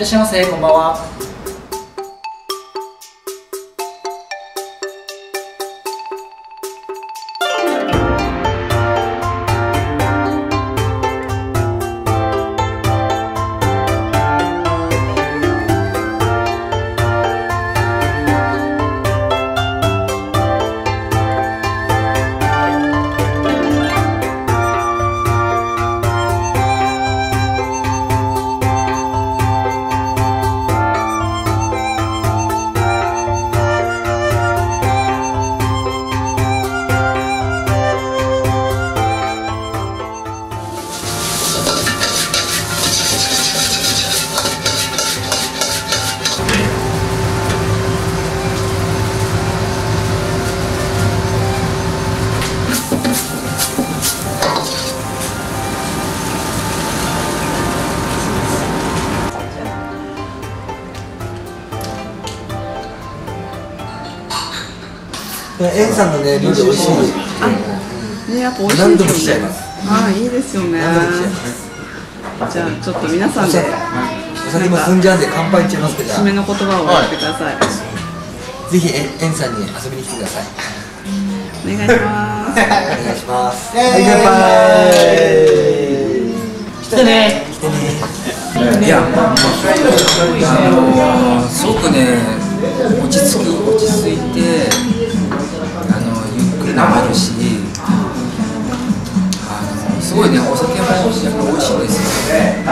らっしゃいませ、こんばんは。 エンさんのね、料理美味しい。 ね、やっぱ美味しい。 何度も来ちゃいます。 ああ、いいですよね。じゃあ、ちょっと皆さんで。 お酒も済んじゃうんで、乾杯いっちゃいますけど。 締めの言葉を言ってください。 ぜひ、エンさんに遊びに来てください。 お願いします。 お願いします。 はい、乾杯。来てね。来てね。 いや、すごくね、落ち着いて、ゆっくり飲めるし、すごいね、お酒もやっぱ美味しいですよね。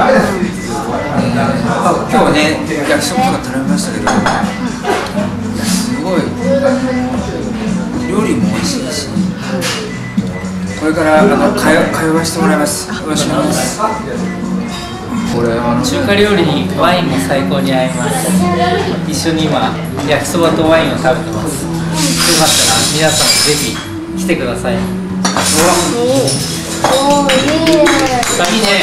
今日ね、焼きそばとか食べましたけど、すごい、料理も美味しいし、これから通わせてもらいます。よろしくお願いします。 これ中華料理にワインも最高に合います。一緒に今焼きそばとワインを食べてます。よかったら皆さんぜひ来てください。 おー、いいね。 いいね。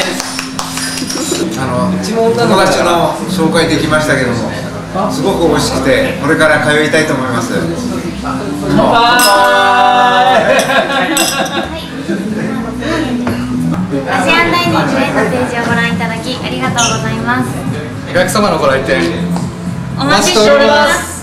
友達の紹介できましたけども、すごく美味しくてこれから通いたいと思います。 乾杯。 アジアンダイニングへのページをご覧いただきありがとうございます。 焼きそばのご来店お待ちしております。